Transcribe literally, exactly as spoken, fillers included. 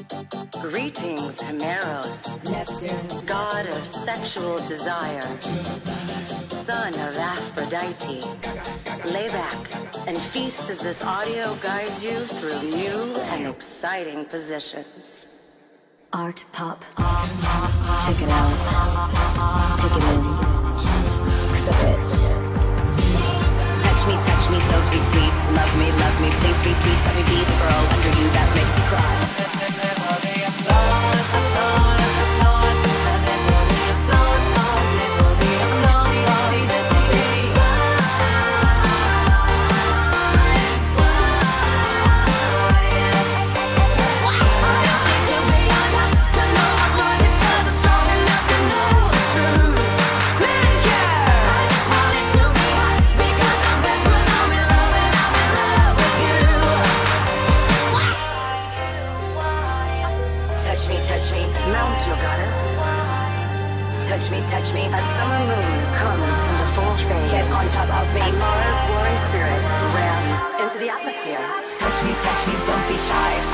Greetings, Himeros, Neptune, god of sexual desire, son of Aphrodite. Lay back and feast as this audio guides you through new and exciting positions. Art pop. Check it out. Take it in. Cause the bitch. Touch me, touch me, don't be sweet. Love me, love me, please retweet. Let me be the girl under you that makes you cry. Mount your goddess. Touch me, touch me. A summer moon comes into full phase. Get on top of me. And Mars' warring spirit rams into the atmosphere. Touch me, touch me, don't be shy.